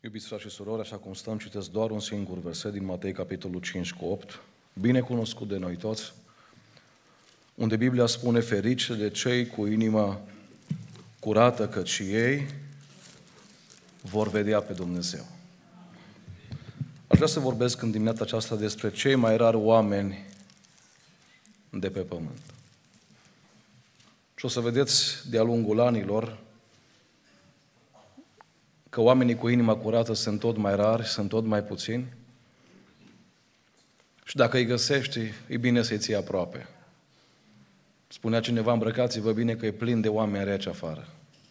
Iubiți frați și surori, așa cum stăm, citesc doar un singur verset din Matei, capitolul 5:8, bine cunoscut de noi toți, unde Biblia spune: ferice de cei cu inima curată, căci ei vor vedea pe Dumnezeu. Aș vrea să vorbesc în dimineața aceasta despre cei mai rari oameni de pe pământ. Și o să vedeți de-a lungul anilor că oamenii cu inima curată sunt tot mai rari, sunt tot mai puțini. Și dacă îi găsești, e bine să-i ții aproape. Spunea cineva: îmbrăcați-vă bine că e plin de oameni reci afară.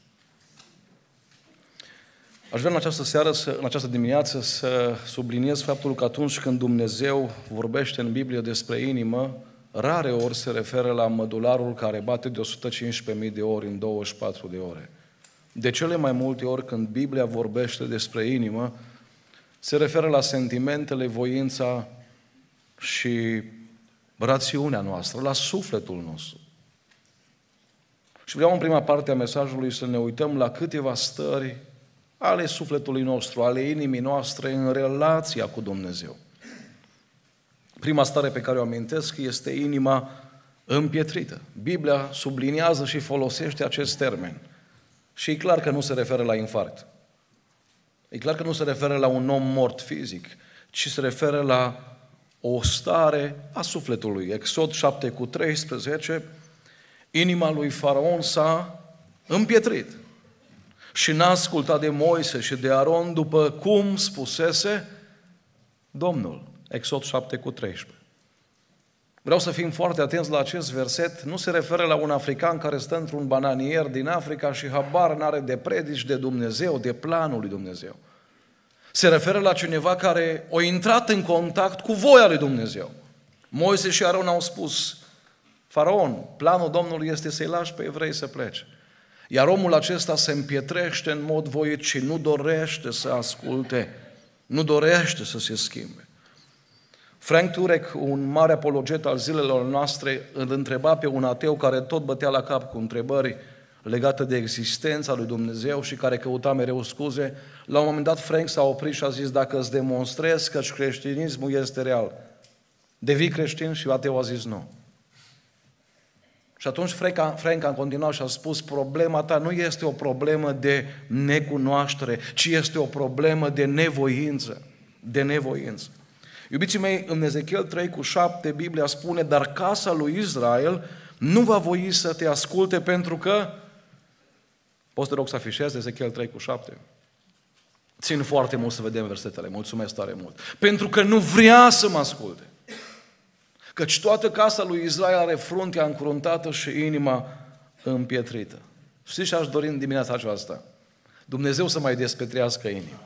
Aș vrea în această seară, în această dimineață, să subliniez faptul că atunci când Dumnezeu vorbește în Biblie despre inimă, rare ori se referă la mădularul care bate de 115.000 de ori în 24 de ore. De cele mai multe ori când Biblia vorbește despre inimă, se referă la sentimentele, voința și rațiunea noastră, la sufletul nostru. Și vreau în prima parte a mesajului să ne uităm la câteva stări ale sufletului nostru, ale inimii noastre în relația cu Dumnezeu. Prima stare pe care o amintesc este inima împietrită. Biblia subliniază și folosește acest termen. Și e clar că nu se referă la infarct. E clar că nu se referă la un om mort fizic, ci se referă la o stare a sufletului. Exod 7:13, inima lui Faraon s-a împietrit și n-a ascultat de Moise și de Aron după cum spusese Domnul. Exod 7:13. Vreau să fim foarte atenți la acest verset. Nu se referă la un african care stă într-un bananier din Africa și habar n-are de predici de Dumnezeu, de planul lui Dumnezeu. Se referă la cineva care a intrat în contact cu voia lui Dumnezeu. Moise și Aron au spus: Faraon, planul Domnului este să-i lași pe evrei să plece. Iar omul acesta se împietrește în mod voit și nu dorește să asculte, nu dorește să se schimbe. Frank Turek, un mare apologet al zilelor noastre, îl întreba pe un ateu care tot bătea la cap cu întrebări legate de existența lui Dumnezeu și care căuta mereu scuze. La un moment dat Frank s-a oprit și a zis: dacă îți demonstrezi că creștinismul este real, devii creștin? Și ateul a zis: nu. Și atunci Frank a continuat și a spus: problema ta nu este o problemă de necunoaștere, ci este o problemă de nevoință. De nevoință. Iubiții mei, în Ezechiel 3:7, Biblia spune: dar casa lui Israel nu va voi să te asculte pentru că... Poți te rog să afișezi Ezechiel 3:7? Țin foarte mult să vedem versetele, mulțumesc tare mult. Pentru că nu vrea să mă asculte. Căci toată casa lui Israel are fruntea încruntată și inima împietrită. Știți ce aș dori în dimineața aceasta? Dumnezeu să mai despetrească inima.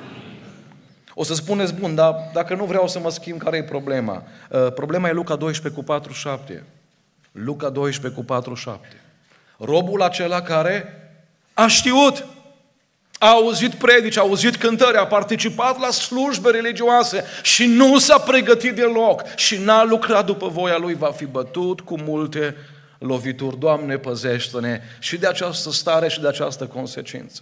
O să spuneți: bun, dar dacă nu vreau să mă schimb, care e problema? Problema e Luca 12:4-7. Luca 12:4-7. Robul acela care a știut, a auzit predici, a auzit cântări, a participat la slujbe religioase și nu s-a pregătit deloc și n-a lucrat după voia lui, va fi bătut cu multe lovituri. Doamne, păzește-ne și de această stare și de această consecință.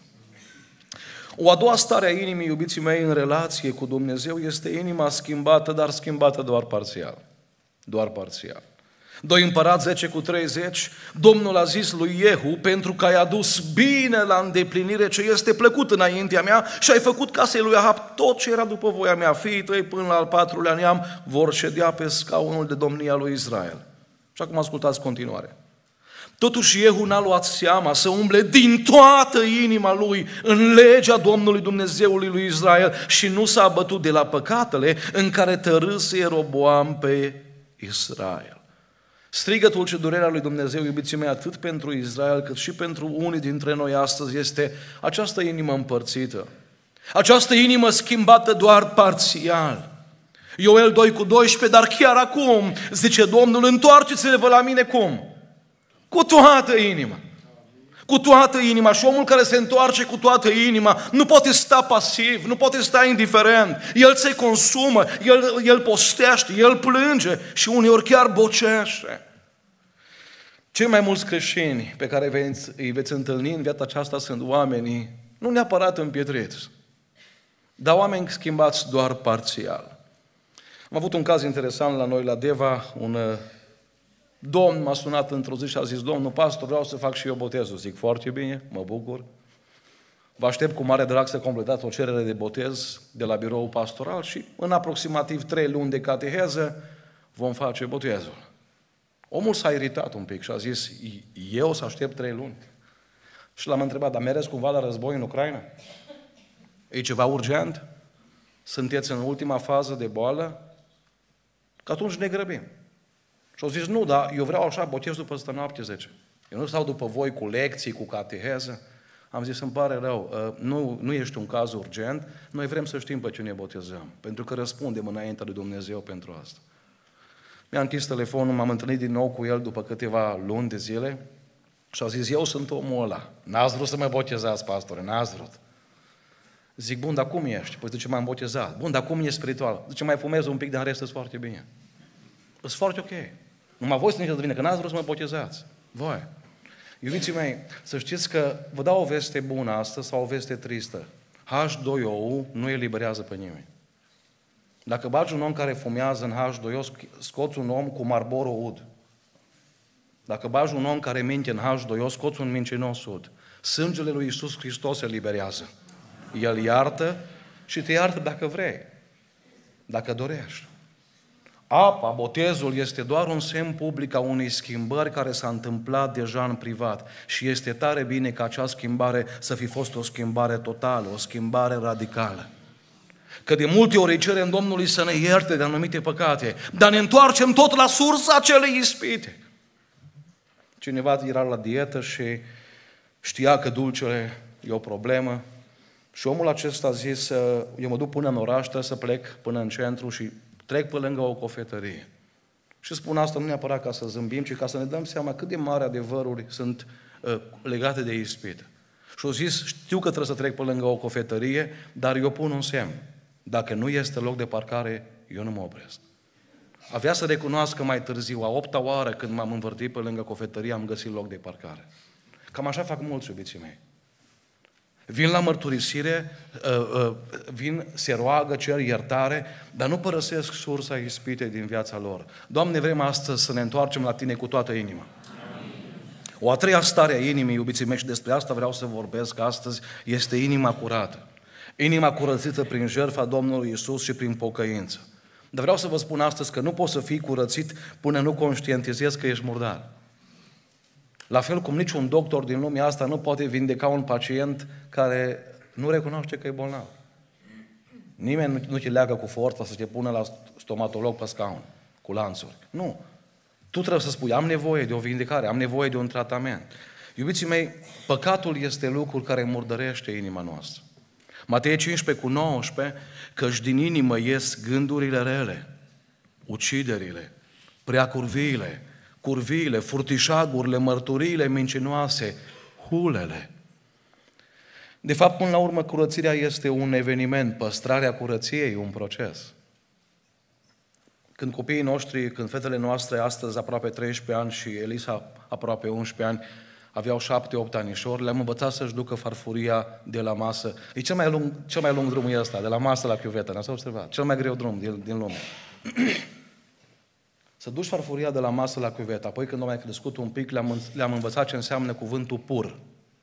O a doua stare a inimii, iubiții mei, în relație cu Dumnezeu este inima schimbată, dar schimbată doar parțial. Doar parțial. 2 Împărați 10:30, Domnul a zis lui Iehu: pentru că ai adus bine la îndeplinire ce este plăcut înaintea mea și ai făcut casei lui Ahab tot ce era după voia mea, fiii tăi până la al 4-lea neam vor ședea pe scaunul de domnia lui Israel. Și acum ascultați continuare. Totuși Iehu n-a luat seama să umble din toată inima lui în legea Domnului Dumnezeului lui Israel și nu s-a abătut de la păcatele în care tărâse Ieroboam pe Israel. Strigătul și durerea lui Dumnezeu, iubiții mei, atât pentru Israel cât și pentru unii dintre noi astăzi, este această inimă împărțită. Această inimă schimbată doar parțial. Ioel 2:12, dar chiar acum, zice Domnul, întoarceți-vă la mine cum? Cu toată inima. Cu toată inima. Și omul care se întoarce cu toată inima nu poate sta pasiv, nu poate sta indiferent. El se consumă, el postește, el plânge și uneori chiar bocește. Cei mai mulți creștini pe care îi veți întâlni în viața aceasta sunt oamenii nu neapărat împietriți, dar oameni schimbați doar parțial. Am avut un caz interesant la noi la Deva, un domn m-a sunat într-o zi și a zis: domnul pastor, vreau să fac și eu botezul. Zic: foarte bine, mă bucur. Vă aștept cu mare drag să completați o cerere de botez de la biroul pastoral și în aproximativ 3 luni de cateheză vom face botezul. Omul s-a iritat un pic și a zis: eu să aștept 3 luni? Și l-am întrebat: dar mereți cumva la război în Ucraina? E ceva urgent? Sunteți în ultima fază de boală? Că atunci ne grăbim. Și au zis: nu, dar eu vreau așa, botezul peste noapte 10. Eu nu stau după voi cu lecții, cu cateheză. Am zis: îmi pare rău, nu ești un caz urgent, noi vrem să știm pe ce ne botezăm, pentru că răspundem înaintea lui Dumnezeu pentru asta. Mi-a închis telefonul, m-am întâlnit din nou cu el după câteva luni de zile și a zis: eu sunt omul ăla. N-ați vrut să mă botezați, pastore, n-ați vrut. Zic: bun, dar cum ești? Păi zice: m-am botezat. Bun, dar cum ești spiritual? Zice: mai fumez un pic, dar în rest sunt foarte bine. Sunt foarte ok. Numai voi să ne vină, că n-ați vrut să mă botezați. Voi. Iubiții mei, să știți că vă dau o veste bună astăzi sau o veste tristă. H2O nu eliberează pe nimeni. Dacă bagi un om care fumează în H2O, scoți un om cu Marlboro ud. Dacă bagi un om care minte în H2O, scoți un mincinos ud. Sângele lui Iisus Hristos eliberează. El iartă și te iartă dacă vrei, dacă dorești. Apa, botezul, este doar un semn public a unei schimbări care s-a întâmplat deja în privat și este tare bine ca acea schimbare să fi fost o schimbare totală, o schimbare radicală. Că de multe ori cerem Domnului să ne ierte de anumite păcate, dar ne întoarcem tot la sursa acelei ispite. Cineva era la dietă și știa că dulcele e o problemă și omul acesta a zis: eu mă duc până în oraș, trebuie să plec până în centru și trec pe lângă o cofetărie. Și spun asta nu neapărat ca să zâmbim, ci ca să ne dăm seama cât de mari adevăruri sunt legate de ispită. Și au zis: știu că trebuie să trec pe lângă o cofetărie, dar eu pun un semn. Dacă nu este loc de parcare, eu nu mă opresc. Avea să recunoască mai târziu, a 8-a oară când m-am învârtit pe lângă cofetărie, am găsit loc de parcare. Cam așa fac mulți, iubiții mei. Vin la mărturisire, se roagă, cer iertare, dar nu părăsesc sursa ispitei din viața lor. Doamne, vrem astăzi să ne întoarcem la Tine cu toată inima. O a treia stare a inimii, iubiții mei, și despre asta vreau să vorbesc astăzi, este inima curată. Inima curățită prin jertfa Domnului Iisus și prin pocăință. Dar vreau să vă spun astăzi că nu poți să fii curățit până nu conștientizezi că ești murdar. La fel cum niciun doctor din lumea asta nu poate vindeca un pacient care nu recunoaște că e bolnav. Nimeni nu te leagă cu forța să te pună la stomatolog pe scaun, cu lanțuri. Nu. Tu trebuie să spui: am nevoie de o vindecare, am nevoie de un tratament. Iubiții mei, păcatul este lucrul care murdărește inima noastră. Matei 15:19, căci din inimă ies gândurile rele, uciderile, preacurviile, curviile, furtișagurile, mărturiile mincinoase, hulele. De fapt, până la urmă, curățirea este un eveniment, păstrarea curăției e un proces. Când copiii noștri, când fetele noastre, astăzi aproape 13 ani și Elisa aproape 11 ani, aveau 7-8 anișori, le-am învățat să-și ducă farfuria de la masă. E cel mai lung drum e ăsta, de la masă la chiuvetă, n-ați observat? Cel mai greu drum din lume. Să duci farfuria de la masă la chiuvetă. Apoi când au mai crescut un pic, le-am învățat ce înseamnă cuvântul pur.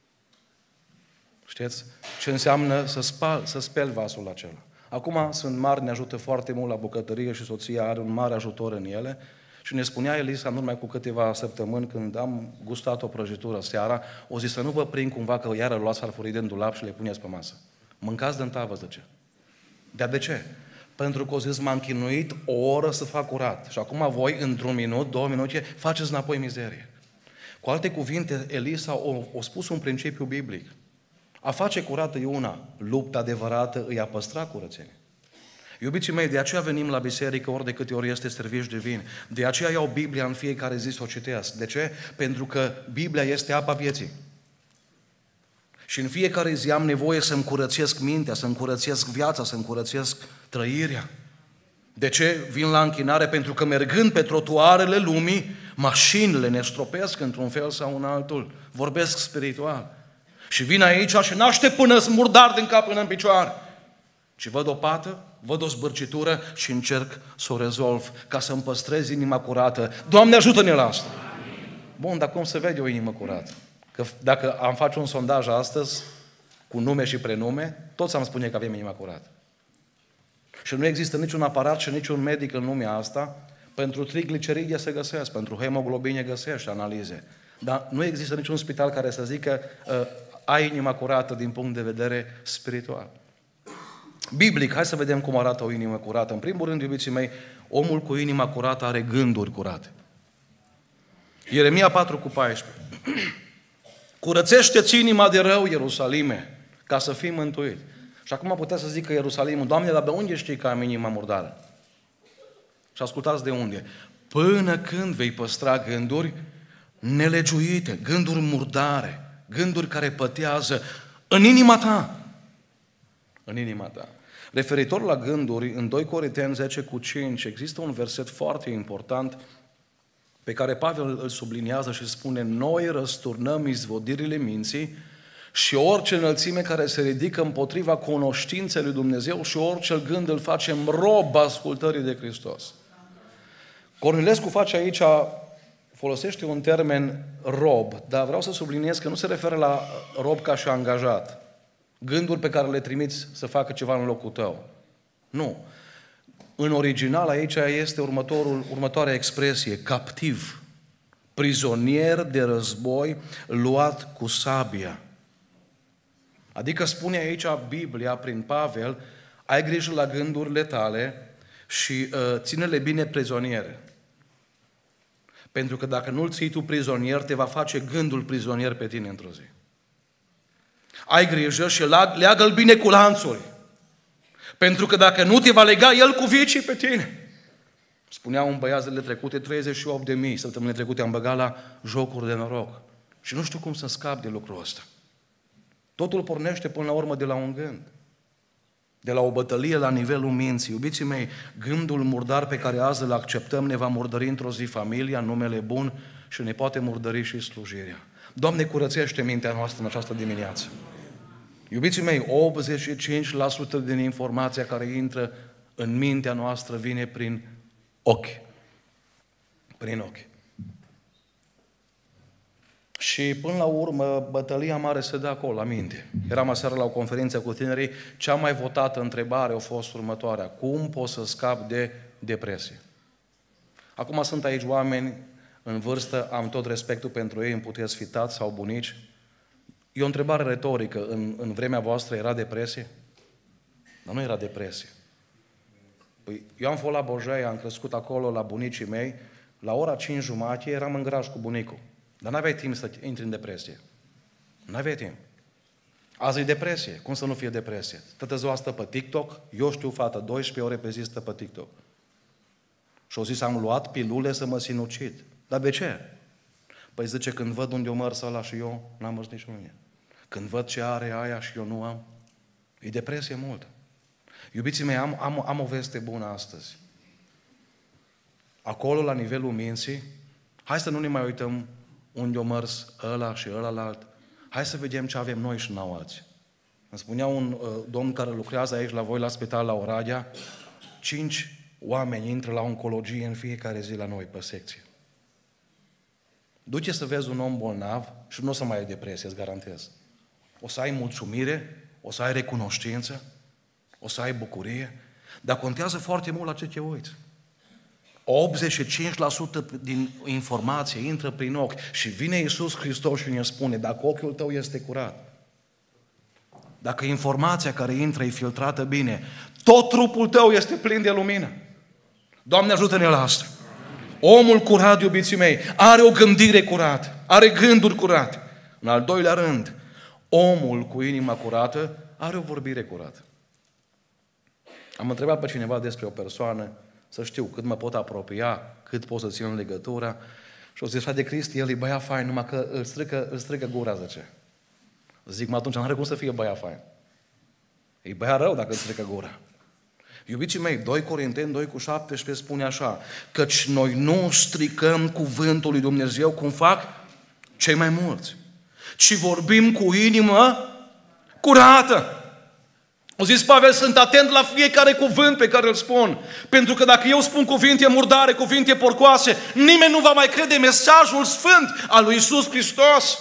Știți? Ce înseamnă să speli vasul acela. Acum sunt mari, ne ajută foarte mult la bucătărie și soția are un mare ajutor în ele. Și ne spunea Elisa, în urmă cu câteva săptămâni, când am gustat o prăjitură seara, o zis: să nu vă prind cumva că iară luați farfurii din dulap și le puneți pe masă. Mâncați din tavă, zice. Dar de ce? Pentru că o zis: m-am chinuit o oră să fac curat. Și acum voi, într-un minut, 2 minute, faceți înapoi mizerie. Cu alte cuvinte, Elisa a spus un principiu biblic. A face curată e una, lupta adevărată îi a păstra curățenie. Iubiții mei, de aceea venim la biserică ori de câte ori este serviciu de vin. De aceea iau Biblia în fiecare zi să o citesc. De ce? Pentru că Biblia este apa vieții. Și în fiecare zi am nevoie să-mi curățesc mintea, să-mi curățesc viața, să-mi curățesc trăirea. De ce vin la închinare? Pentru că mergând pe trotuarele lumii, mașinile ne stropesc într-un fel sau în altul. Vorbesc spiritual. Și vin aici și n-aștept până sunt murdar din cap până în picioare. Și văd o pată, văd o zbârcitură și încerc să o rezolv ca să-mi păstrez inima curată. Doamne, ajută-ne la asta! Bun, dar cum se vede o inimă curată? Că dacă am face un sondaj astăzi, cu nume și prenume, toți am spune că avem inima curată. Și nu există niciun aparat și niciun medic în lumea asta. Pentru trigliceride se găsesc, pentru hemoglobine găsești analize. Dar nu există niciun spital care să zică ai inima curată din punct de vedere spiritual. Biblic, hai să vedem cum arată o inimă curată. În primul rând, iubiții mei, omul cu inima curată are gânduri curate. Ieremia 4:14. Curățește-ți inima de rău, Ierusalime, ca să fii mântuit. Și acum putea să zică Ierusalimul, Doamne, dar de unde știi că am inima murdară? Și ascultați de unde. Până când vei păstra gânduri nelegiuite, gânduri murdare, gânduri care pătează în inima ta. În inima ta. Referitor la gânduri, în 2 Corinteni 10:5 există un verset foarte important pe care Pavel îl subliniază și spune: noi răsturnăm izvodirile minții și orice înălțime care se ridică împotriva cunoștinței lui Dumnezeu și orice gând îl facem rob ascultării de Hristos. Cornilescu face aici, folosește un termen rob, dar vreau să subliniez că nu se referă la rob ca și angajat. Gânduri pe care le trimiți să facă ceva în locul tău. Nu. În original aici este următoarea expresie, captiv, prizonier de război luat cu sabia. Adică spune aici Biblia, prin Pavel, ai grijă la gândurile tale și ține-le bine prizoniere. Pentru că dacă nu-l ții tu prizonier, te va face gândul prizonier pe tine într-o zi. Ai grijă și leagă-l bine cu lanțuri. Pentru că dacă nu te va lega el cu vicii pe tine. Spunea un băiat zilele trecute, 38.000 săptămâni trecute am băgat la jocuri de noroc. Și nu știu cum să scap de lucrul ăsta. Totul pornește până la urmă de la un gând. De la o bătălie la nivelul minții. Iubiții mei, gândul murdar pe care azi îl acceptăm ne va murdări într-o zi familia, numele bun și ne poate murdări și slujirea. Doamne, curățește mintea noastră în această dimineață. Iubiții mei, 85% din informația care intră în mintea noastră vine prin ochi. Prin ochi. Și până la urmă, bătălia mare se dă acolo, la minte. Eram aseară la o conferință cu tinerii, cea mai votată întrebare a fost următoarea: cum poți să scapi de depresie? Acum sunt aici oameni în vârstă, am tot respectul pentru ei, îmi puteți fi tați sau bunici. E o întrebare retorică. În vremea voastră era depresie? Dar nu era depresie. Păi, eu am fost la Bojaia, am crescut acolo la bunicii mei, la ora 5:30 eram în graj cu bunicul. Dar n-aveai timp să intri în depresie. N-aveai timp. Azi e depresie. Cum să nu fie depresie? Toată ziua stă pe TikTok, eu știu, fată, 12 ore pe zi stă pe TikTok. Și o zis, am luat pilule să mă sinucid. Dar de ce? Păi zice, când văd unde o mărs ăla și eu n-am mărs niciunul. Când văd ce are aia și eu nu am, e depresie multă. Iubiții mei, am o veste bună astăzi. Acolo, la nivelul minții, hai să nu ne mai uităm unde o mărs ăla și ălalt. Hai să vedem ce avem noi și n-au alții. Îmi spunea un domn care lucrează aici la voi la spital la Oradea, 5 oameni intră la oncologie în fiecare zi la noi pe secție. Du-te să vezi un om bolnav și nu o să mai ai depresie, îți garantez. O să ai mulțumire, o să ai recunoștință, o să ai bucurie, dar contează foarte mult la ce te uiți. 85% din informație intră prin ochi și vine Iisus Hristos și ne spune, dacă ochiul tău este curat, dacă informația care intră e filtrată bine, tot trupul tău este plin de lumină. Doamne, ajută-ne la asta. Omul curat, iubiții mei, are o gândire curată, are gânduri curate. În al doilea rând, omul cu inima curată are o vorbire curată. Am întrebat pe cineva despre o persoană, să știu cât mă pot apropia, cât pot să țin în legătura. Și o zis, frate Cristi, el e băiat fain, numai că îl strică gura, zice. Zic, mă, atunci n-are cum să fie băiat fain. E băiat rău dacă îl strică gura. Iubiții mei, 2 Corinteni 2:17 spune așa, căci noi nu stricăm cuvântul lui Dumnezeu cum fac cei mai mulți, ci vorbim cu inimă curată. O zis Pavel, sunt atent la fiecare cuvânt pe care îl spun. Pentru că dacă eu spun cuvinte murdare, cuvinte porcoase, nimeni nu va mai crede mesajul sfânt al lui Iisus Hristos.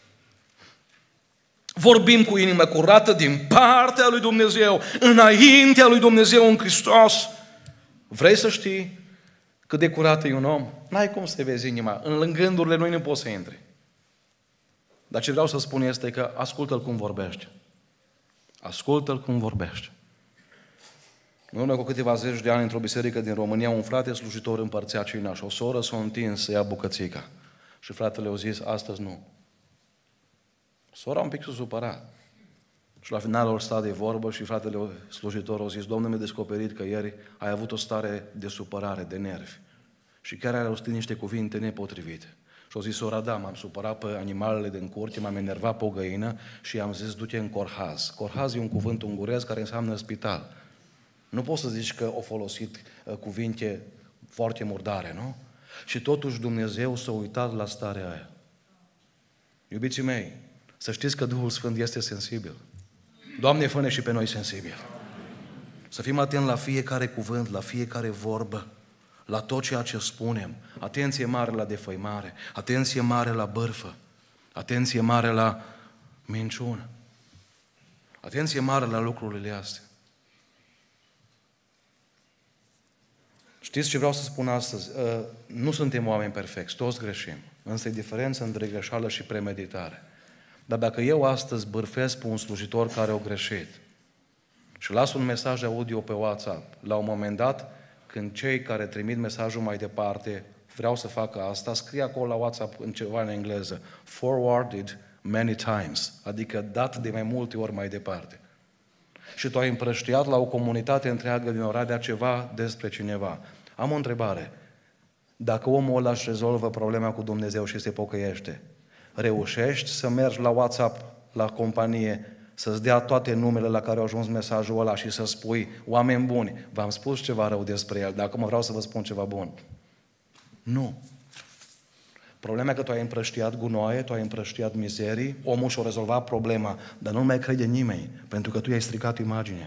Vorbim cu inimă curată din partea lui Dumnezeu, înaintea lui Dumnezeu în Hristos. Vrei să știi cât de curat e un om? N-ai cum să vezi inima. În gândurile lui nu poți să intri. Dar ce vreau să spun este că ascultă-l cum vorbește. Ascultă-l cum vorbește. În urmă cu câteva zeci de ani, într-o biserică din România, un frate slujitor împărțea cina și o soră s-a întins să ia bucățica. Și fratele a zis, astăzi nu. Sora un pic s-a supărat. Și la final au stat de vorbă și fratele slujitor a zis, Domnul mi-a descoperit că ieri ai avut o stare de supărare, de nervi. Și chiar ai rostit niște cuvinte nepotrivite. Și au zis, sora, da, m-am supărat pe animalele din curte, m-am enervat pe o găină și i-am zis, du-te în corhaz. Corhaz e un cuvânt ungurez care înseamnă spital. Nu poți să zici că au folosit cuvinte foarte murdare, nu? Și totuși Dumnezeu s-a uitat la starea aia. Iubiții mei, să știți că Duhul Sfânt este sensibil. Doamne, fă-ne și pe noi sensibili. Să fim atenți la fiecare cuvânt, la fiecare vorbă, la tot ceea ce spunem. Atenție mare la defăimare, atenție mare la bârfă, atenție mare la minciună, atenție mare la lucrurile astea. Știți ce vreau să spun astăzi? Nu suntem oameni perfecți, toți greșim. Însă e diferență între greșeală și premeditare. Dar dacă eu astăzi bârfesc pe un slujitor care a greșit și las un mesaj audio pe WhatsApp, la un moment dat, când cei care trimit mesajul mai departe vreau să facă asta, scrie acolo la WhatsApp în ceva în engleză, forwarded many times, adică dat de mai multe ori mai departe. Și tu ai împrăștiat la o comunitate întreagă din Oradea ceva despre cineva. Am o întrebare. Dacă omul ăla își rezolvă problema cu Dumnezeu și se pocăiește, reușești să mergi la WhatsApp, la companie, să-ți dea toate numele la care a ajuns mesajul ăla și să spui, oameni buni, v-am spus ceva rău despre el, dar acum vreau să vă spun ceva bun. Nu. Problema e că tu ai împrăștiat gunoaie, tu ai împrăștiat mizerii, omul și-a rezolvat problema, dar nu mai crede nimeni, pentru că tu i-ai stricat imaginea.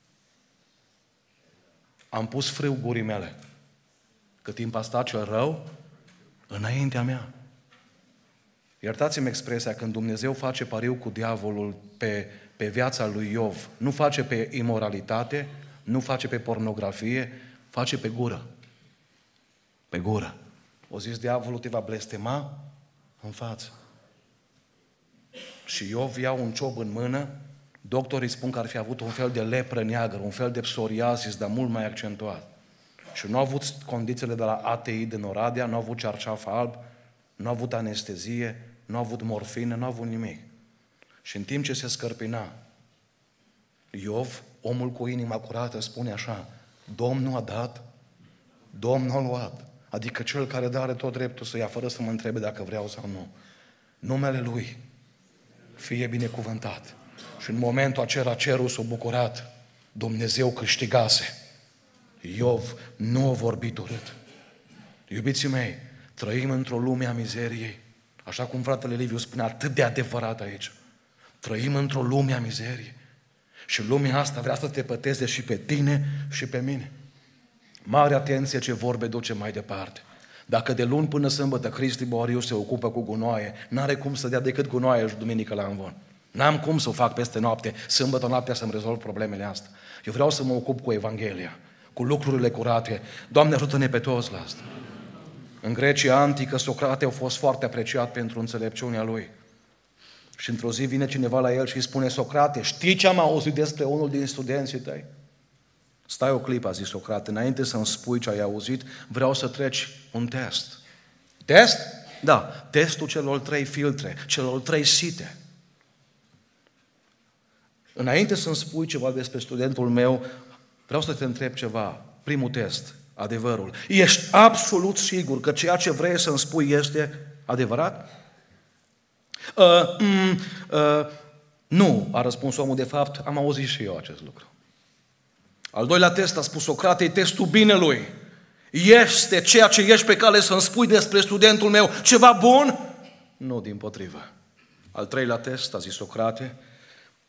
Am pus frâu gurii mele. Cât timp a stat cel rău, înaintea mea. Iertați-mi expresia, când Dumnezeu face pariu cu diavolul pe viața lui Iov, nu face pe imoralitate, nu face pe pornografie, face pe gură. Pe gură. O zis, diavolul te va blestema în față. Și Iov ia un ciob în mână, doctorii spun că ar fi avut un fel de lepră neagră, un fel de psoriasis, dar mult mai accentuat. Și nu a avut condițiile de la ATI din Oradea, nu a avut cearșaf alb, nu a avut anestezie, nu a avut morfină, nu a avut nimic. Și în timp ce se scărpina, Iov, omul cu inima curată, spune așa, Domnul a dat, Domnul a luat. Adică cel care dă are tot dreptul să ia, fără să mă întrebe dacă vreau sau nu. Numele Lui fie binecuvântat. Și în momentul acela cerul s-a bucurat. Dumnezeu câștigase. Iov nu a vorbit urât. Iubiții mei, trăim într-o lume a mizeriei. Așa cum fratele Liviu spunea, atât de adevărat aici. Trăim într-o lume a mizeriei. Și lumea asta vrea să te păteze și pe tine și pe mine. Mare atenție ce vorbe duce mai departe. Dacă de luni până sâmbătă Cristi Boariu se ocupă cu gunoaie, n-are cum să dea decât gunoaie și duminică la învon. N-am cum să o fac peste noapte, sâmbătă noaptea să-mi rezolv problemele astea. Eu vreau să mă ocup cu Evanghelia, cu lucrurile curate. Doamne, ajută-ne pe toți la asta. În Grecia antică, Socrate a fost foarte apreciat pentru înțelepciunea lui. Și într-o zi vine cineva la el și îi spune, Socrate, știi ce am auzit despre unul din studenții tăi? Stai o clipă, a zis Socrate, înainte să-mi spui ce ai auzit, vreau să treci un test. Test? Da, testul celor 3 filtre, celor 3 site. Înainte să-mi spui ceva despre studentul meu, vreau să te întreb ceva. Primul test, adevărul. Ești absolut sigur că ceea ce vrei să-mi spui este adevărat? Nu, a răspuns omul, de fapt, am auzit și eu acest lucru. Al doilea test, a spus Socrate, e testul binelui. Este ceea ce ești pe cale să-mi spui despre studentul meu ceva bun? Nu, dimpotrivă. Al treilea test, a zis Socrate,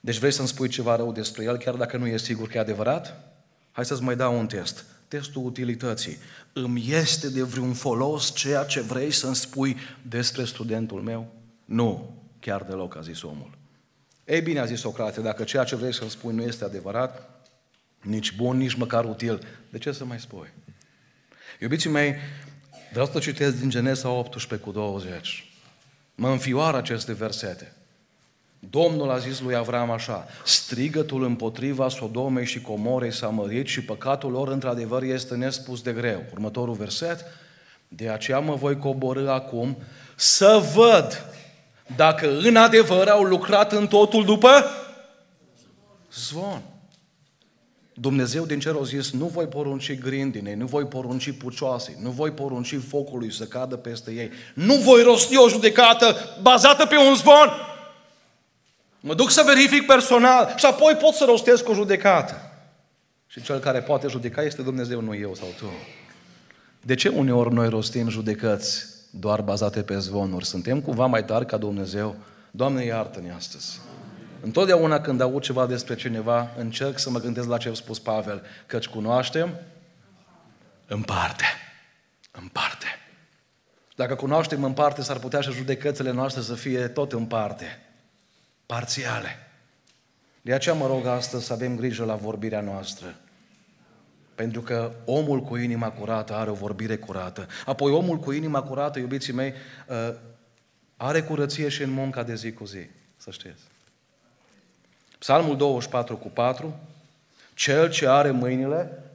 Deci vrei să-mi spui ceva rău despre el, chiar dacă nu e sigur că e adevărat? Hai să-ți mai dau un test. Testul utilității. Îmi este de vreun folos ceea ce vrei să-mi spui despre studentul meu? Nu, chiar deloc, a zis omul. Ei bine, a zis Socrate, dacă ceea ce vrei să-mi spui nu este adevărat, nici bun, nici măcar util, de ce să mai spui? Iubiții mei, vreau să citesc din Genesa 18:20. Mă înfioară aceste versete. Domnul a zis lui Avram așa: strigătul împotriva Sodomei și Comorei s-a mărit și păcatul lor într-adevăr este nespus de greu. Următorul verset: de aceea mă voi coborî acum să văd dacă în adevăr au lucrat în totul după zvon. Dumnezeu din cer a zis: nu voi porunci grindinei, nu voi porunci pucioasei, nu voi porunci focului să cadă peste ei, nu voi rosti o judecată bazată pe un zvon. Mă duc să verific personal și apoi pot să rostesc o judecată. Și cel care poate judeca este Dumnezeu, nu eu sau tu. De ce uneori noi rostim judecăți doar bazate pe zvonuri? Suntem cumva mai tari ca Dumnezeu? Doamne, iartă-ne astăzi. Întotdeauna când aud ceva despre cineva, încerc să mă gândesc la ce a spus Pavel, căci cunoaștem în parte. În parte. Dacă cunoaștem în parte, s-ar putea și judecățile noastre să fie tot în parte. Parțiale. De aceea mă rog astăzi să avem grijă la vorbirea noastră. Pentru că omul cu inima curată are o vorbire curată. Apoi omul cu inima curată, iubiții mei, are curăție și în munca de zi cu zi. Să știți. Psalmul 24:4: cel ce are mâinile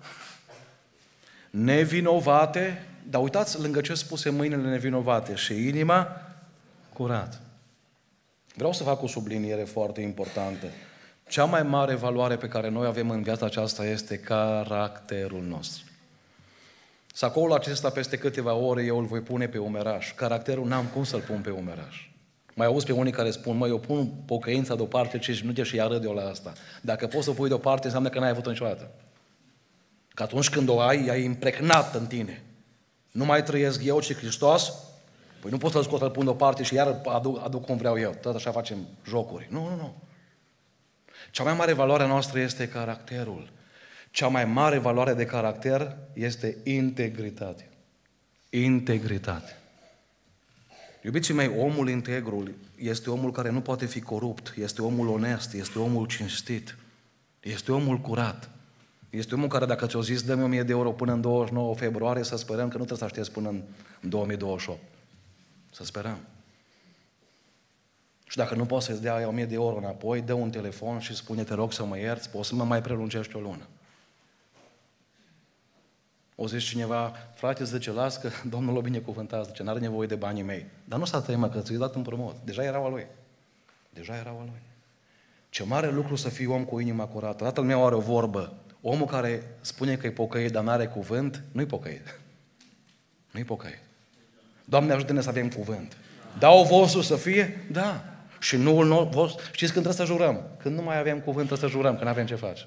nevinovate, dar uitați lângă ce spuse mâinile nevinovate, și inima curată. Vreau să fac o subliniere foarte importantă. Cea mai mare valoare pe care noi avem în viața aceasta este caracterul nostru. Sacoul acesta peste câteva ore eu îl voi pune pe umeraș. Caracterul n-am cum să-l pun pe umeraș. Mai auzi pe unii care spun: eu pun pocăința deoparte 5 minute și iar râd eu la asta. Dacă poți să o pui deoparte, înseamnă că n-ai avut-o niciodată. Că atunci când o ai, ea e impregnată în tine. Nu mai trăiesc eu, ci Hristos. Păi nu pot să-l scot, să-l pun deoparte și iar aduc cum vreau eu. Tot așa facem jocuri. Nu. Cea mai mare valoare a noastră este caracterul. Cea mai mare valoare de caracter este integritatea. Integritate. Iubiții mei, omul integru este omul care nu poate fi corupt, este omul onest, este omul cinstit, este omul curat. Este omul care, dacă ți-o zis: dă-mi 1000 de euro până în 29 februarie, să sperăm că nu trebuie să aștepți până în 2028. Să sperăm. Și dacă nu poți să-ți dea 1000 de euro înapoi, dă un telefon și spune: te rog să mă ierți, poți să mă mai prelungești o lună. O zis cineva: frate, zice, las că Domnul o binecuvântat, zice, n-are nevoie de banii mei. Dar nu s-a tăimat, că ți-i dat împrumut. Deja erau a lui. Ce mare lucru să fii om cu inima curată. Tatăl meu are o vorbă: omul care spune că e pocăit, dar n-are cuvânt, nu-i pocăit. Nu-i pocăit. Doamne, ajută-ne să avem cuvânt. Da, o vostru să fie? Da. Și nu vostru. Știți când trebuie să jurăm? Când nu mai avem cuvânt, trebuie să jurăm, că nu avem ce face.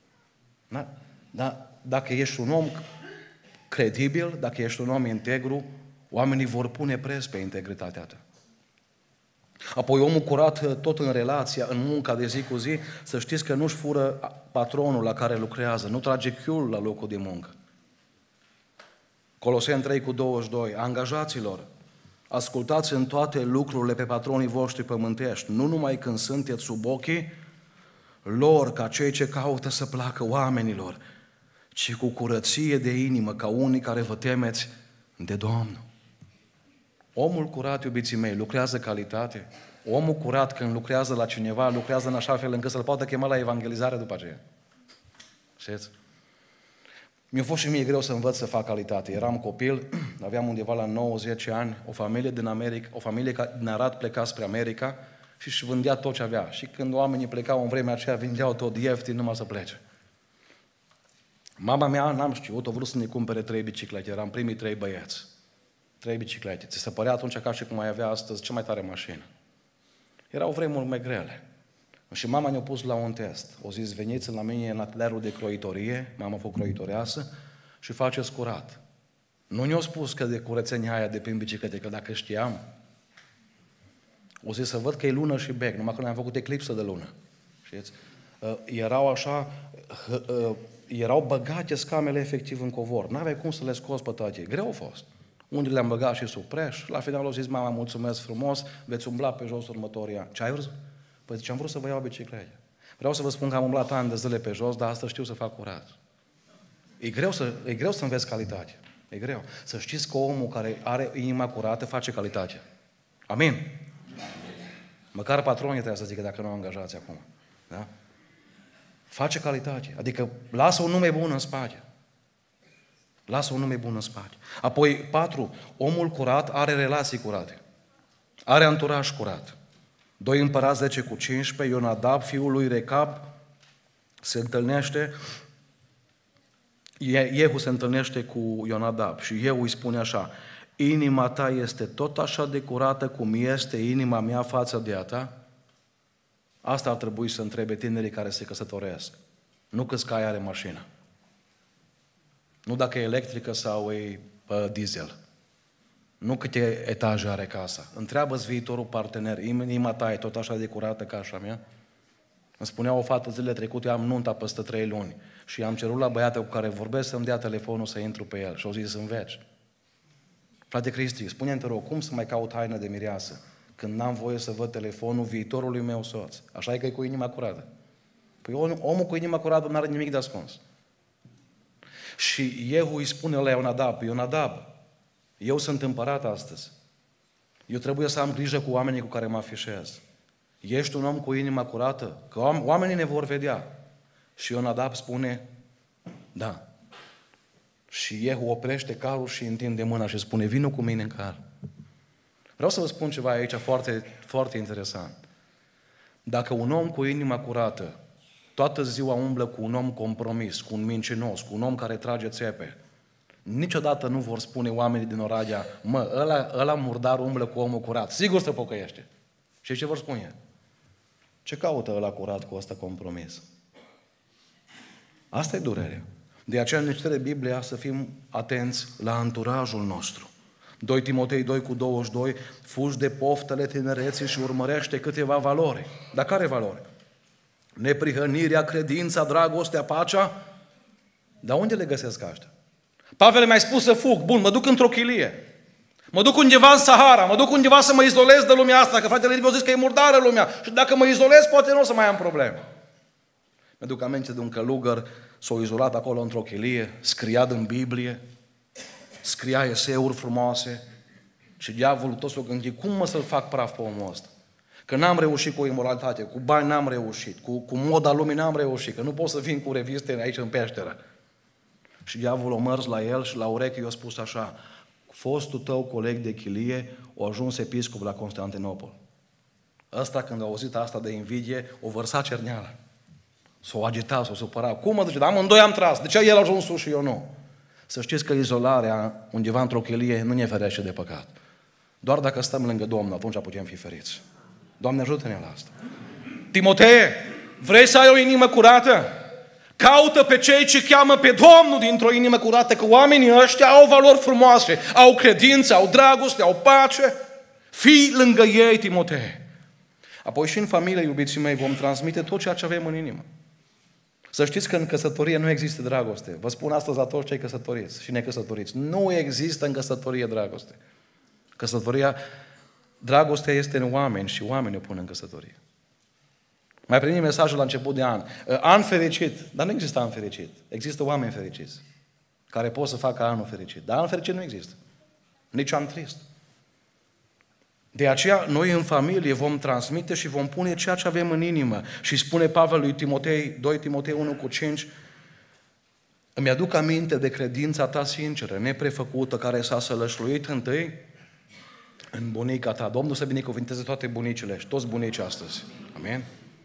Da? Dacă ești un om credibil, dacă ești un om integru, oamenii vor pune preț pe integritatea ta. Apoi omul curat, tot în relația, în munca de zi cu zi, să știți că nu-și fură patronul la care lucrează, nu trage chiul la locul de muncă. Coloseni 3:22: angajaților, ascultați în toate lucrurile pe patronii voștri pământești, nu numai când sunteți sub ochii lor, ca cei ce caută să placă oamenilor, ci cu curăție de inimă, ca unii care vă temeți de Domnul. Omul curat, iubiții mei, lucrează calitate. Omul curat, când lucrează la cineva, lucrează în așa fel încât să-l poată chema la evangelizare după aceea. Știți? Mi-a fost și mie greu să învăț să fac calitate. Eram copil, aveam undeva la 9-10 ani, o familie din America, o familie din Arad pleca spre America și își vândea tot ce avea. Și când oamenii plecau în vremea aceea, vindeau tot ieftin numai să plece. Mama mea, n-am știut, a vrut să ne cumpere 3 biciclete. Eram primii 3 băieți. 3 biciclete. Ți se părea atunci ca și cum mai avea astăzi cea mai tare mașină. Erau vremuri mai grele. Și mama ne-a pus la un test. O zis: veniți la mine în atelierul de croitorie, mama a fost croitoreasă, și faceți curat. Nu ne-a spus că de curățenia aia de prin biciclete, că dacă știam. O zis: să văd că e lună și bec, numai că ne-am făcut eclipsă de lună. Știți? Erau așa, erau băgate scamele efectiv în covor. N-aveai cum să le scoți pe toate. Greu a fost. Unde le-am băgat și sub preș. La final au zis, mama, mulțumesc frumos, veți umbla pe jos următorii ani. Ce ai vrut? Păi zice, am vrut să vă iau biciclete. Vreau să vă spun că am umblat ani de zile pe jos, dar astăzi știu să fac curat. E greu să înveți calitate. E greu. Să știți că omul care are inima curată face calitate. Amin? Măcar patronii trebuie să zică dacă nu angajați acum. Da? Face calitate. Adică lasă un nume bun în spate. Lasă un nume bun în spate. Apoi, 4. Omul curat are relații curate. Are anturaj curat. 2 Împărați 10:15, Ionadab, fiul lui Recab, se întâlnește, Iehu se întâlnește cu Ionadab și Iehu îi spune așa, inima ta este tot așa de curată cum este inima mea față de a ta? Asta ar trebui să întrebe tinerii care se căsătoresc. Nu câți cai are mașina. Nu dacă e electrică sau e diesel. Nu câte etaje are casa. Întreabă-ți viitorul partener, inima ta e tot așa de curată ca așa mea? Îmi spunea o fată zilele trecute, eu am nunta peste 3 luni și am cerut la băiatul cu care vorbesc să-mi dea telefonul să intru pe el și au zis în veci. Frate Cristi, spune-mi te rog, cum să mai caut haină de mireasă când n-am voie să văd telefonul viitorului meu soț? Așa e că e cu inima curată. Păi omul cu inima curată nu are nimic de ascuns. Și Iehu îi spune la Ionadab, Ionadab, eu sunt împărat astăzi. Eu trebuie să am grijă cu oamenii cu care mă afișez. Ești un om cu inima curată? Că oamenii ne vor vedea. Și Ionadab spune, da. Și Iehu oprește carul și întinde mâna și spune, vino cu mine în car. Vreau să vă spun ceva aici foarte, foarte interesant. Dacă un om cu inima curată toată ziua umblă cu un om compromis, cu un mincinos, cu un om care trage țepe, niciodată nu vor spune oamenii din Oradea, mă, ăla murdar umblă cu omul curat, sigur se pocăiește. Și ce vor spune? Ce caută ăla curat cu ăsta compromis? Asta e durerea. De aceea ne cere Biblia să fim atenți la anturajul nostru. 2 Timotei 2:22, fugi de poftele tinereții și urmărește câteva valori. Dar care valori? Neprihănirea, credința, dragostea, pacea? Dar unde le găsesc aștia? Pavel mi-a spus să fug. Bun, mă duc într-o chilie. Mă duc undeva în Sahara, mă duc undeva să mă izolez de lumea asta, că fratele Liviu a zis că e murdară lumea și dacă mă izolez, poate nu o să mai am probleme. Mi-aduc aminte de un călugăr, s-a izolat acolo într-o chilie, scria din Biblie, scria eseuri frumoase și diavolul tot s-a gândit, cum mă să-l fac praf pe omul ăsta? Că n-am reușit cu imoralitate, cu bani n-am reușit, cu moda lumii n-am reușit, că nu pot să vin cu reviste aici în peșteră. Și diavolul a mers la el și la ureche i-a spus așa, fostul tău coleg de chilie a ajuns episcop la Constantinopol. Ăsta când a auzit asta de invidie, o vărsa cerneală. S-o agitat, s-o supărat. Cum mă zice? Amândoi am tras. De ce el a ajuns sus și eu nu? Să știți că izolarea undeva într-o chilie nu ne ferește de păcat. Doar dacă stăm lângă Domnul, atunci putem fi feriți. Doamne, ajută-ne la asta. Timotee, vrei să ai o inimă curată? Caută pe cei ce cheamă pe Domnul dintr-o inimă curată, că oamenii ăștia au valori frumoase, au credință, au dragoste, au pace. Fii lângă ei, Timotee. Apoi și în familie, iubiții mei, vom transmite tot ceea ce avem în inimă. Să știți că în căsătorie nu există dragoste. Vă spun astăzi la toți cei căsătoriți și necăsătoriți. Nu există în căsătorie dragoste. Dragostea este în oameni și oamenii o pun în căsătorie. Mai primim mesajul la început de an. An fericit. Dar nu există an fericit. Există oameni fericiți care pot să facă anul fericit. Dar an fericit nu există. Nici an trist. De aceea, noi în familie vom transmite și vom pune ceea ce avem în inimă. Și spune Pavel lui Timotei, 2 Timotei 1:5, îmi aduc aminte de credința ta sinceră, neprefăcută, care s-a sălășluit întâi în bunica ta. Domnul să binecuvinteze toate bunicile și toți bunicii astăzi. Amin?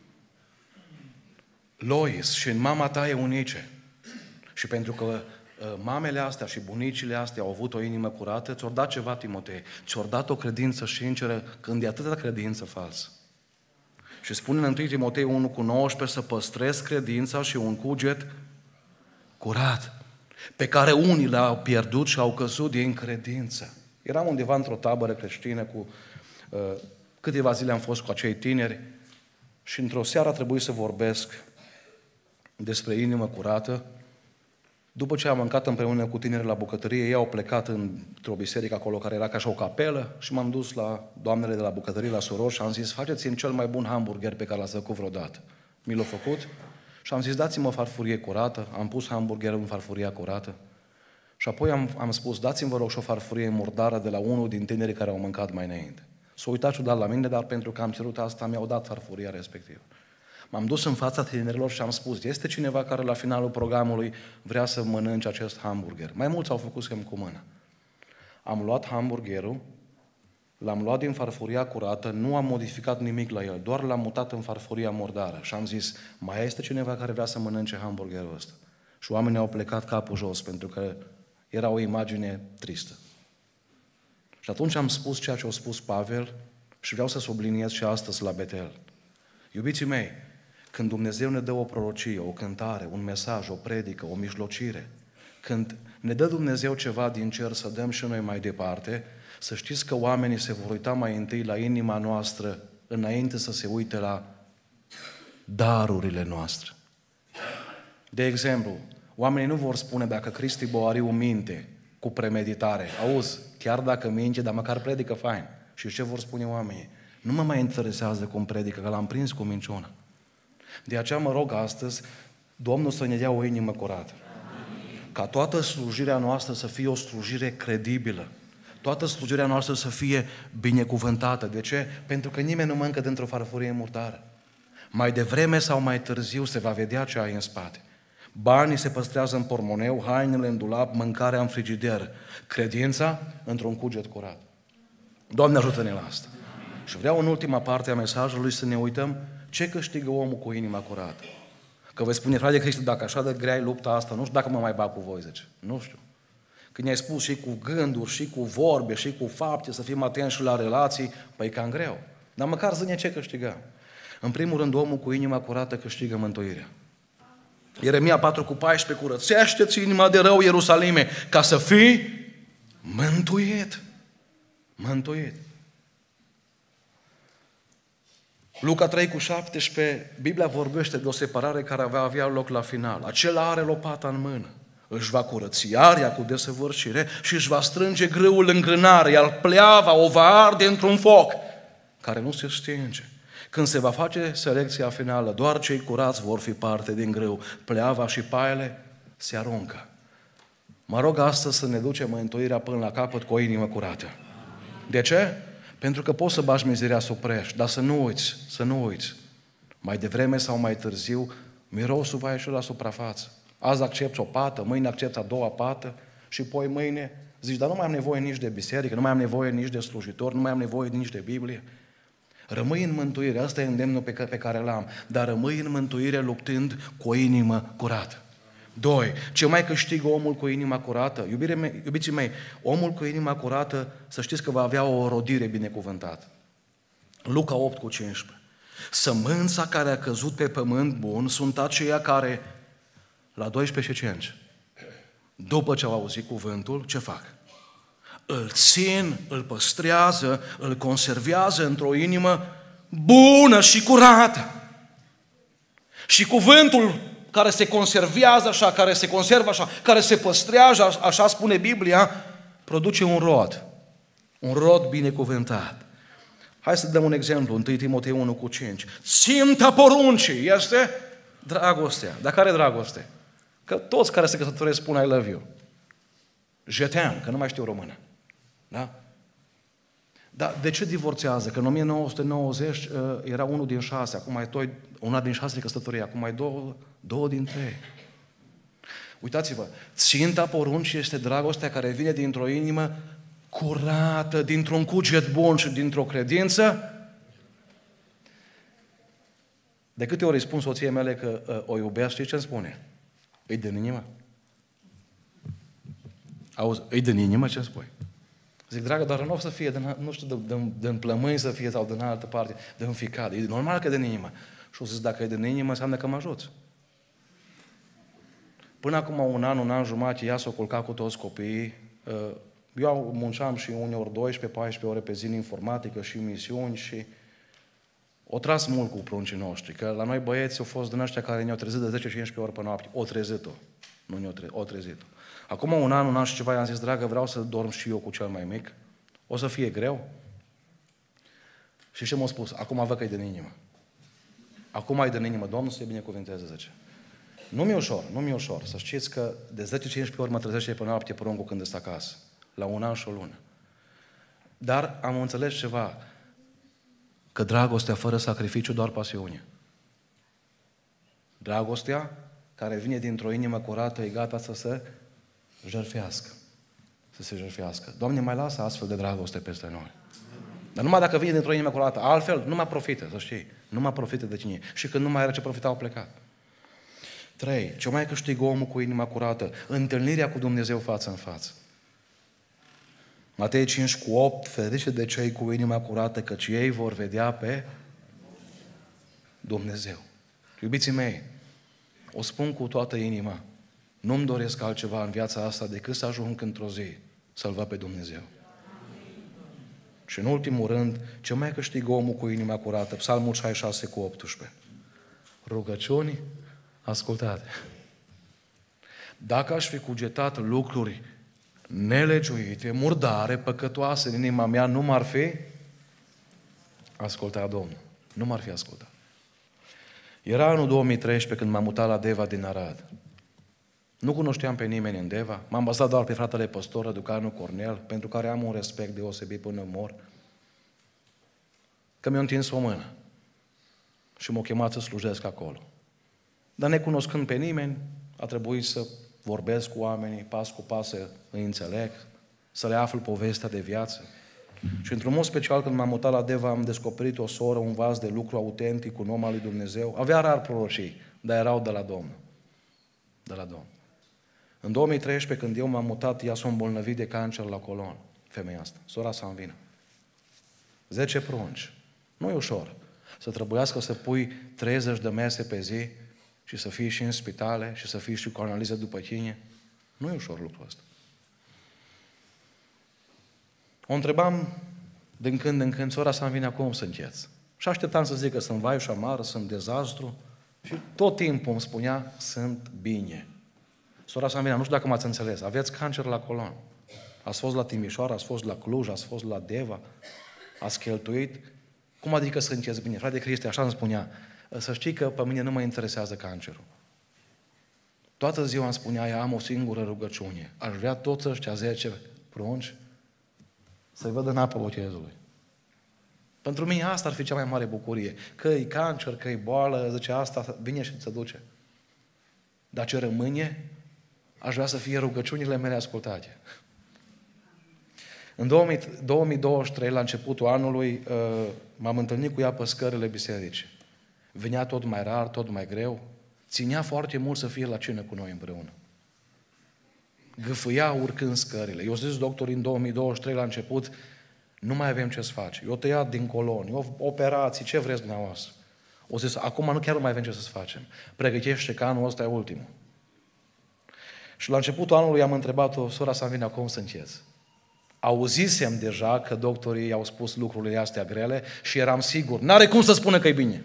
Lois, și în mama ta e unice. Și pentru că mamele astea și bunicile astea au avut o inimă curată, ți-au dat ceva, Timotei. Ți-au dat o credință sinceră când e atâta credință falsă. Și spune în 1 Timotei 1:19 să păstrezi credința și un cuget curat, pe care unii l-au pierdut și au căzut din credință. Eram undeva într-o tabără creștină cu câteva zile am fost cu acei tineri Și într-o seară a trebuit să vorbesc despre inimă curată. După ce am mâncat împreună cu tineri la bucătărie, ei au plecat într-o biserică acolo care era ca și o capelă și m-am dus la doamnele de la bucătărie, la surori și am zis, faceți-mi cel mai bun hamburger pe care l-ați făcut vreodată. Mi l-a făcut și am zis, dați-mă farfurie curată, am pus hamburgerul în farfuria curată și apoi am spus, dați-mi vă rog și o farfurie murdară de la unul din tinerii care au mâncat mai înainte. S-a uitat ciudat la mine, dar pentru că am cerut asta, mi-au dat farfuria respectivă. M-am dus în fața tinerilor și am spus, este cineva care la finalul programului vrea să mănânce acest hamburger? Mai mulți au făcut semn cu mâna. Am luat hamburgerul, l-am luat din farfuria curată, nu am modificat nimic la el, doar l-am mutat în farfuria murdară și am zis, mai este cineva care vrea să mănânce hamburgerul ăsta? Și oamenii au plecat capul jos pentru că era o imagine tristă. Și atunci am spus ceea ce a spus Pavel și vreau să subliniez și astăzi la Betel. Iubiții mei, când Dumnezeu ne dă o prorocie, o cântare, un mesaj, o predică, o mijlocire, când ne dă Dumnezeu ceva din cer să dăm și noi mai departe, să știți că oamenii se vor uita mai întâi la inima noastră înainte să se uite la darurile noastre. De exemplu, oamenii nu vor spune dacă Cristi Boariu minte cu premeditare. Auzi, chiar dacă minte, dar măcar predică fain. Și ce vor spune oamenii? Nu mă mai interesează cum predică, că l-am prins cu minciună. De aceea mă rog astăzi, Domnul să ne dea o inimă curată. Ca toată slujirea noastră să fie o slujire credibilă. Toată slujirea noastră să fie binecuvântată. De ce? Pentru că nimeni nu mănâncă dintr-o farfurie murdară. Mai devreme sau mai târziu se va vedea ce ai în spate. Banii se păstrează în pormoneu, hainele în dulap, mâncarea în frigider. Credința într-un cuget curat. Doamne ajută-ne la asta. Și vreau în ultima parte a mesajului să ne uităm ce câștigă omul cu inima curată. Că vă spune, frate Cristi, dacă așa de grea e lupta asta, nu știu dacă mă mai bag cu voi, zice. Nu știu. Când ne-ai spus și cu gânduri, și cu vorbe, și cu fapte, să fim atenți și la relații, păi cam greu. Dar măcar zi-ne ce câștigă. În primul rând, omul cu inima curată câștigă mântuirea. Ieremia 4:14, curățește-ți inima de rău, Ierusalime, ca să fii mântuit. Mântuit. Luca 3:17, Biblia vorbește de o separare care va avea loc la final. Acela are lopata în mână. Își va curăți aria cu desăvârșire și își va strânge grâul în grânare, iar pleava o va arde într-un foc care nu se stinge. Când se va face selecția finală, doar cei curați vor fi parte din grâu. Pleava și paiele se aruncă. Mă rog astăzi să ne ducem mântuirea până la capăt cu o inimă curată. De ce? Pentru că poți să bagi mizeria sub preș, dar să nu uiți. Mai devreme sau mai târziu, mirosul va ieși la suprafață. Azi accepți o pată, mâine accepți a doua pată și apoi mâine zici, dar nu mai am nevoie nici de biserică, nu mai am nevoie nici de slujitor, nu mai am nevoie nici de Biblie. Rămâi în mântuire, asta e îndemnul pe care l-am, dar rămâi în mântuire luptând cu o inimă curată. 2. Ce mai câștigă omul cu inima curată? Iubiții mei, omul cu inima curată, să știți că va avea o rodire binecuvântată. Luca 8:15. Sămânța care a căzut pe pământ bun sunt aceia care, la 12:5, după ce au auzit cuvântul, ce fac? Îl țin, îl păstrează, îl conservează într-o inimă bună și curată. Și cuvântul care se conservează așa, care se conservă așa, care se păstrează, așa spune Biblia, produce un rod binecuvântat. Hai să dăm un exemplu, 1 Timotei 1:5. Ținta poruncii este dragostea. Dar care dragoste? Că toți care se căsătoresc spun I love you. Je t'aime, că nu mai știu română. Da? Dar de ce divorțează? Că în 1990 era unul din 6, acum mai una din 6 de căsătorie, acum mai două din 3. Uitați-vă, ținta poruncii este dragostea care vine dintr-o inimă curată, dintr-un cuget bun și dintr-o credință. De câte ori îi spun soției mele că o iubesc, știi ce îmi spune? Îi din inimă. Auzi, îi din inimă ce îmi spui? Zic, dragă, dar nu o să fie, nu știu, din plămâni să fie sau din altă parte, din ficat. E normal că e din inimă. Și o să zic, dacă e din inimă, înseamnă că mă ajuți. Până acum un an jumate, ea s-a culcat cu toți copiii. Eu munceam și uneori 12-14 ore pe zi în informatică și misiuni și O tras mult cu pruncii noștri, că la noi băieți au fost din ăștia care ne-au trezit de 10-15 ori pe noapte. O trezit-o. Nu o trezit-o. Acum un an și ceva i-am zis, dragă, vreau să dorm și eu cu cel mai mic. O să fie greu. Și ce m-a spus? Acum văd că e din inimă. Acum e din inimă. Domnul să-i binecuvânteze, zice. Nu mi-e ușor. Să știți că de 10-15 ori mă trezește pe noapte pruncul când este acasă. La un an și o lună. Dar am înțeles ceva. Că dragostea fără sacrificiu doar pasiune. Dragostea care vine dintr-o inimă curată e gata să se jertfească. Să se jertfească. Doamne, mai lasă astfel de dragoste peste noi. Dar numai dacă vine dintr-o inimă curată. Altfel, nu mai profită, să știi. Nu mai profită de tine. Și când nu mai are ce profita, au plecat. 3. Ce mai câștigă omul cu inima curată? Întâlnirea cu Dumnezeu față în față. Matei 5:8, ferice de cei cu inima curată, căci ei vor vedea pe Dumnezeu. Iubiții mei, o spun cu toată inima, nu-mi doresc altceva în viața asta decât să ajung într-o zi să-L văd pe Dumnezeu. Și în ultimul rând, ce mai câștigă omul cu inima curată? Psalmul 66:18. Rugăciuni ascultate. Dacă aș fi cugetat lucruri nelegiuite, murdare, păcătoase în inima mea, nu m-ar fi ascultat Domnul. Nu m-ar fi ascultat. Era anul 2013 când m-am mutat la Deva din Arad. Nu cunoșteam pe nimeni în Deva, m-am bazat doar pe fratele păstor Răducanu Cornel, pentru care am un respect deosebit până mor, că mi-a întins o mână și m-a chemat să slujesc acolo. Dar necunoscând pe nimeni, a trebuit să vorbesc cu oamenii, pas cu pas să îi înțeleg, să le aflu povestea de viață. Și într-un mod special, când m-am mutat la Deva, am descoperit o soră, un vas de lucru autentic, un om al lui Dumnezeu. Avea rar prorocii, dar erau de la Domnul. De la Domnul. În 2013, când eu m-am mutat, ea s-a îmbolnăvit de cancer la colon. Femeia asta, sora Sanvina. 10 prunci. Nu e ușor să trebuiască să pui 30 de mese pe zi și să fii și în spitale și să fii și cu analiză după tine. Nu e ușor lucrul ăsta. O întrebam din când în când, sora Sanvina, cum sunteți? Și așteptam să zică, sunt vai și amară, sunt dezastru. Și tot timpul îmi spunea, sunt bine. Sora Sanvina, nu știu dacă m-ați înțeles, aveți cancer la colon. Ați fost la Timișoara, ați fost la Cluj, ați fost la Deva, ați cheltuit. Cum adică sunteți bine? Frate Cristi, așa îmi spunea, să știi că pe mine nu mă interesează cancerul. Toată ziua îmi spunea ea, am o singură rugăciune. Aș vrea toți ăștia 10 prunci să-i văd în apă botezului. Pentru mine asta ar fi cea mai mare bucurie. Că e cancer, că e boală, zice, asta vine și se duce. Dar ce rămâne, aș vrea să fie rugăciunile mele ascultate. În 2023, la începutul anului, m-am întâlnit cu ea pe scările bisericii. Venea tot mai rar, tot mai greu. Ținea foarte mult să fie la cină cu noi împreună. Gâfâia urcând scările. Eu zis doctorii în 2023 la început, nu mai avem ce să face. Eu tăiat din coloni, operații, ce vreți dumneavoastră. O zis, acum chiar nu mai avem ce să facem. Pregătește că anul ăsta e ultimul. Și la începutul anului am întrebat-o, sora Sanvina, cum sunteți? Auzisem deja că doctorii i-au spus lucrurile astea grele și eram sigur, n-are cum să spună că e bine.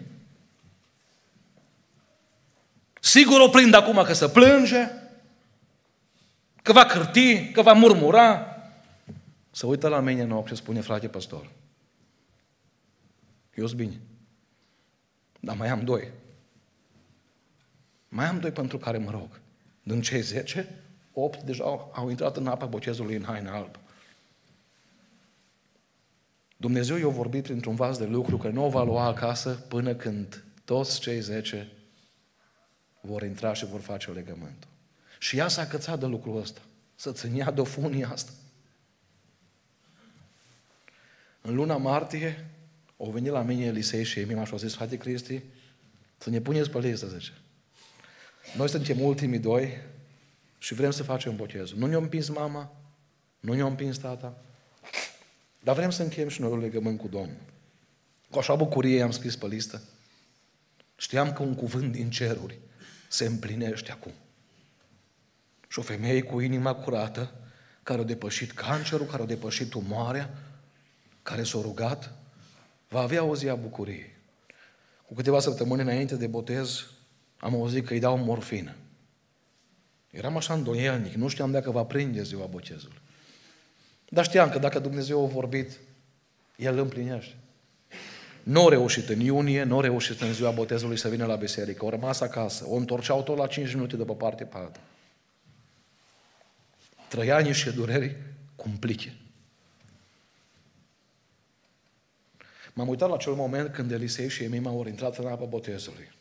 Sigur o prind acum că se plânge, că va cârti, că va murmura. Se uită la mine în ochi și spune, frate păstor, eu-s bine. Dar mai am 2. Mai am 2 pentru care mă rog. Din cei 10, 8 deja au intrat în apa botezului în haină albă. Dumnezeu i-a vorbit printr-un vas de lucru că nu o va lua acasă până când toți cei 10 vor intra și vor face legământul. Și ea s-a cățat de lucrul ăsta. Să ținea de funia asta. În luna martie, au venit la mine Elisei și Emima și au zis, frate Cristi, să ne puneți pe listă, zice. Noi suntem ultimii 2 și vrem să facem botezul. Nu ne-a împins mama, nu ne-a împins tata, dar vrem să încheiem și noi un legământ cu Domnul. Cu așa bucurie am scris pe listă. Știam că un cuvânt din ceruri se împlinește acum. Și o femeie cu inima curată, care a depășit cancerul, care a depășit tumoarea, care s-a rugat, va avea o zi a bucuriei. Cu câteva săptămâni înainte de botez, am auzit că îi dau morfină. Eram așa îndoielnic, nu știam dacă va prinde ziua botezului. Dar știam că dacă Dumnezeu a vorbit, El îl împlinește. Nu a reușit în iunie, nu a reușit în ziua botezului să vină la biserică. Au rămas acasă, o întorceau tot la 5 minute de pe parte pe alta. Trăia niște dureri cumplite. M-am uitat la acel moment când Elisei și Emima au intrat în apa botezului.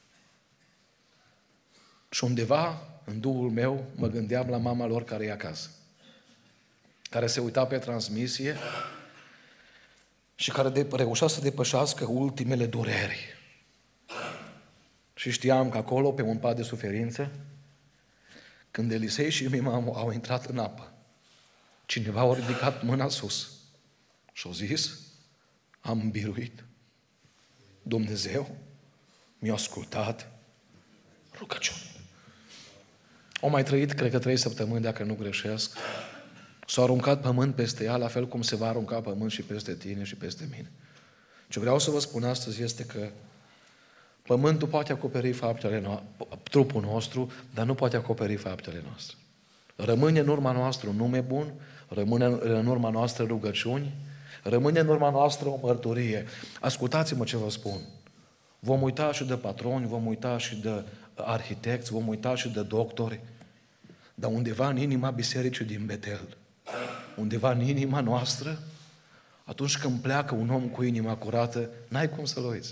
Și undeva, în duhul meu, mă gândeam la mama lor care e acasă, care se uita pe transmisie și care reușea să depășească ultimele dureri. Și știam că acolo, pe un pat de suferință, când Elisei și Emima au intrat în apă, cineva a ridicat mâna sus și a zis: am biruit. Dumnezeu mi-a ascultat rugăciunea. Au mai trăit, cred că 3 săptămâni, dacă nu greșesc. S-a aruncat pământ peste ea, la fel cum se va arunca pământ și peste tine și peste mine. Ce vreau să vă spun astăzi este că pământul poate acoperi trupul nostru, dar nu poate acoperi faptele noastre. Rămâne în urma noastră un nume bun, rămâne în urma noastră rugăciuni, rămâne în urma noastră o mărturie. Ascultați-mă ce vă spun. Vom uita și de patroni, vom uita și de arhitecți, vom uita și de doctori, dar undeva în inima bisericii din Betel, undeva în inima noastră, atunci când pleacă un om cu inima curată, n-ai cum să-l uiți.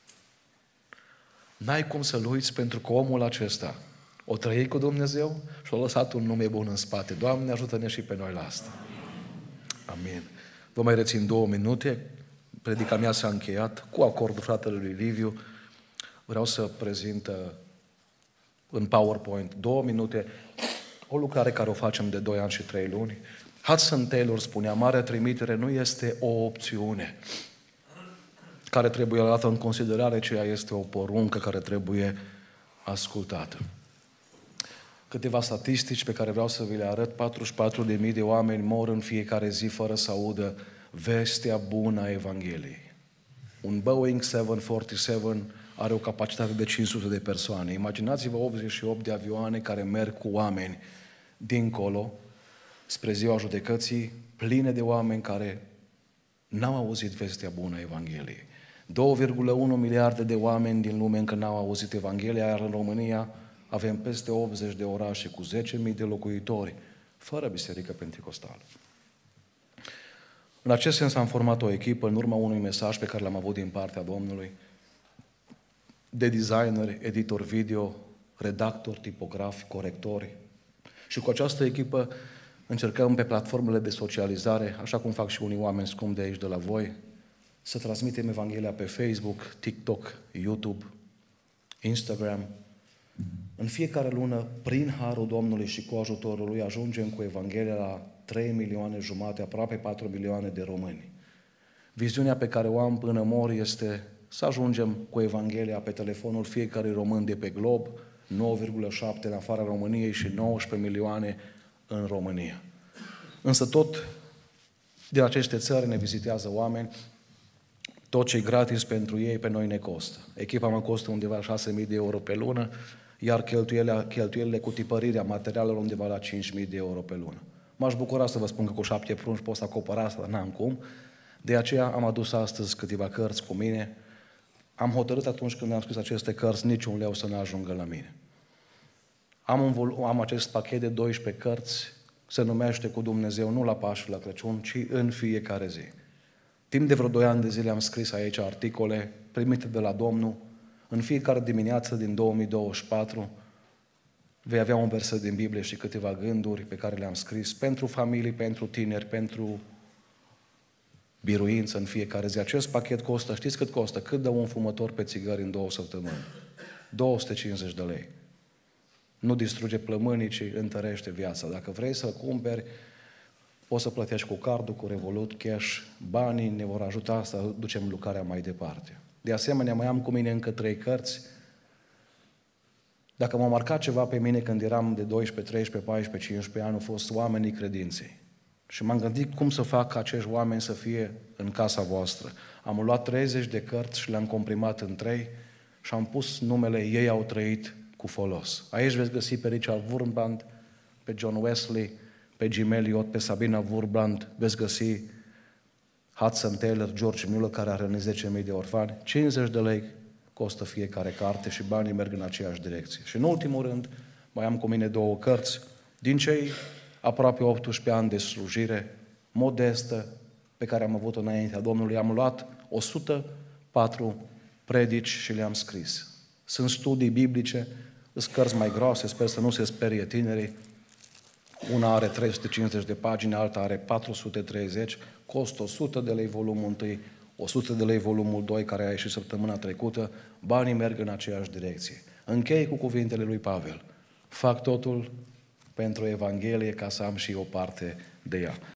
N-ai cum să-l uiți, pentru că omul acesta o trăit cu Dumnezeu și a lăsat un nume bun în spate. Doamne, ajută-ne și pe noi la asta. Amin. Vă mai rețin 2 minute. Predica mea s-a încheiat cu acordul fratelui Liviu. Vreau să prezint în PowerPoint 2 minute o lucrare care o facem de 2 ani și 3 luni. Hudson Taylor spunea: marea trimitere nu este o opțiune care trebuie luată în considerare, ci este o poruncă care trebuie ascultată. Câteva statistici pe care vreau să vi le arăt. 44.000 de oameni mor în fiecare zi fără să audă vestea bună a Evangheliei. Un Boeing 747 are o capacitate de 500 de persoane. Imaginați-vă 88 de avioane care merg cu oameni dincolo, spre ziua judecății, pline de oameni care n-au auzit vestea bună a Evangheliei. 2,1 miliarde de oameni din lume încă n-au auzit Evanghelia, iar în România avem peste 80 de orașe cu 10.000 de locuitori, fără biserică penticostală. În acest sens am format o echipă în urma unui mesaj pe care l-am avut din partea Domnului, de designeri, editor video, redactori, tipografi, corectori. Și cu această echipă încercăm pe platformele de socializare, așa cum fac și unii oameni scumpi de aici de la voi, să transmitem Evanghelia pe Facebook, TikTok, YouTube, Instagram. În fiecare lună, prin harul Domnului și cu ajutorul Lui, ajungem cu Evanghelia la 3 milioane jumate, aproape 4 milioane de români. Viziunea pe care o am până mor este să ajungem cu Evanghelia pe telefonul fiecare român de pe glob, 9,7 în afara României și 19 milioane în România. Însă tot din aceste țări ne vizitează oameni, tot ce e gratis pentru ei, pe noi ne costă. Echipa mă costă undeva 6.000 de euro pe lună, iar cheltuielile cu tipărirea materialelor undeva la 5.000 de euro pe lună. M-aș bucura să vă spun că cu 7 prunci pot să acopăr asta, dar n-am cum. De aceea am adus astăzi câteva cărți cu mine. Am hotărât atunci când am scris aceste cărți, niciun leu să nu ajungă la mine. Am acest pachet de 12 cărți, se numește Cu Dumnezeu, nu la Paști și la Crăciun, ci în fiecare zi. Timp de vreo 2 ani de zile am scris aici articole primite de la Domnul. În fiecare dimineață din 2024 vei avea un verset din Biblie și câteva gânduri pe care le-am scris pentru familii, pentru tineri, pentru biruință în fiecare zi. Acest pachet costă, știți cât costă? Cât dă un fumător pe țigări în 2 săptămâni? 250 de lei. Nu distruge plămânii, ci întărește viața. Dacă vrei să cumperi, poți să plătești cu cardul, cu Revolut, cash. Banii ne vor ajuta să ducem lucrarea mai departe. De asemenea, mai am cu mine încă 3 cărți. Dacă m-a marcat ceva pe mine când eram de 12, 13, 14, 15 ani, au fost Oamenii Credinței. Și m-am gândit cum să fac ca acești oameni să fie în casa voastră. Am luat 30 de cărți și le-am comprimat în 3 și am pus numele Ei au trăit cu folos. Aici veți găsi pe Richard Wurmbrand, pe John Wesley, pe Jim Elliot, pe Sabina Wurmbrand, veți găsi Hudson Taylor, George Mueller, care a hrănit 10.000 de orfani. 50 de lei costă fiecare carte și banii merg în aceeași direcție. Și în ultimul rând, mai am cu mine 2 cărți din cei aproape 18 ani de slujire modestă pe care am avut-o înaintea Domnului. Am luat 104 predici și le-am scris. Sunt studii biblice, sunt cărți mai groase, sper să nu se sperie tinerii. Una are 350 de pagini, alta are 430, costă 100 de lei volumul 1, 100 de lei volumul 2, care a ieșit săptămâna trecută, banii merg în aceeași direcție. Închei cu cuvintele lui Pavel. Fac totul pentru Evanghelie ca să am și o parte de ea.